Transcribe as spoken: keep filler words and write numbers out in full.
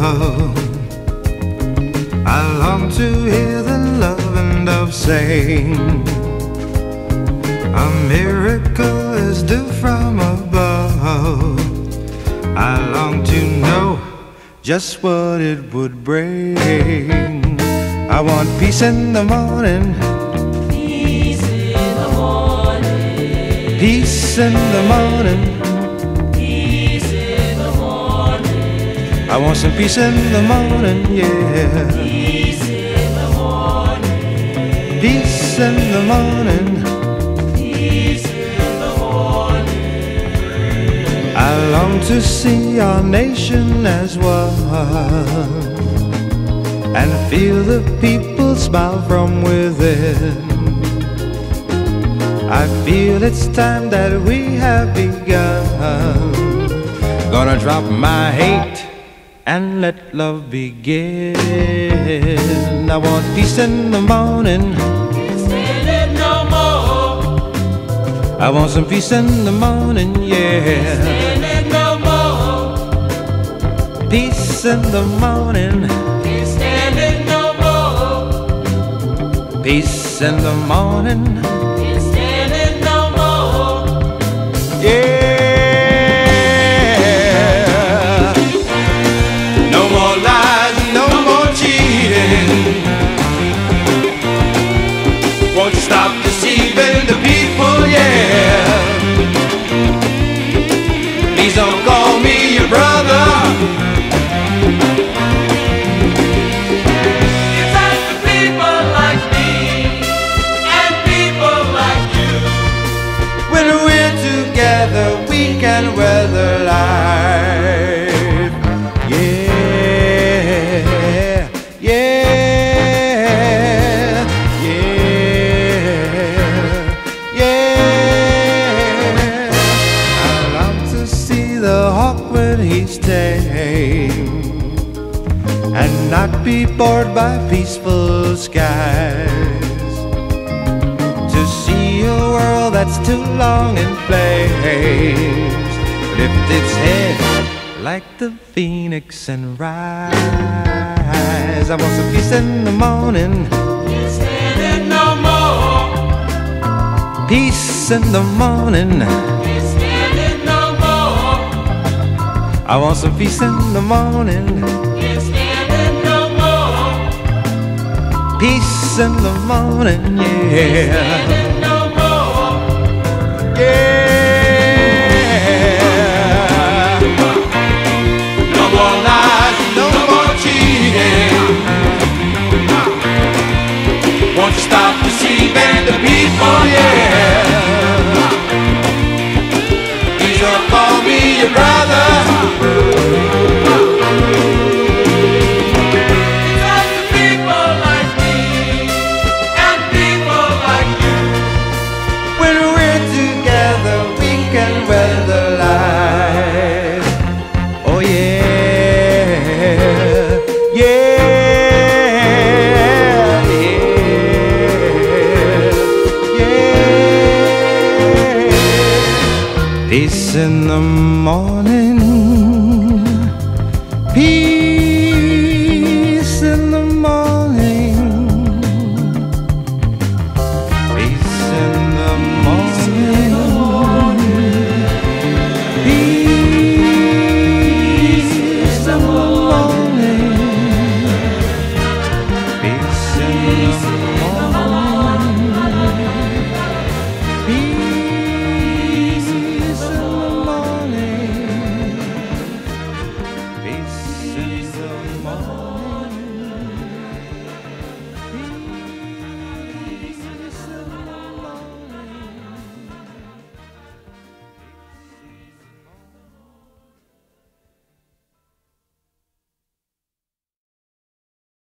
I long to hear the loving dove sing. A miracle is due from above. I long to know just what it would bring. I want peace in the morning. Peace in the morning. Peace in the morning. Peace in the morning. I want some peace in the morning, yeah. Peace in the morning. Peace in the morning. Peace in the morning. I long to see our nation as one and feel the people smile from within. I feel it's time that we have begun. Gonna drop my hate and let love begin. I want peace in the morning. Can't stand it no more. I want some peace in the morning, yeah. Can't stand it no more. Peace in the morning. Can't stand it no more. Peace in the morning. Can't stand it no more. Yeah. No more lies, no more cheating. Won't you stop deceiving the people, yeah. Please don't call me your brother. We can weather life. Yeah, yeah, yeah, yeah. I long to see the hawk when he's tame and not be bored by peaceful skies. To see a world that's too long in place, lift its head like the phoenix and rise. I want some peace in the morning. Can't stand it no more. Peace in the morning. Can't stand it no more. I want some peace in the morning. Can't stand it no more. Peace in the morning, Can't yeah. stand it no more. Yeah. No more lies, no more cheating. Won't you stop deceiving the people, yeah. Please don't call me your brother. Peace in the morning.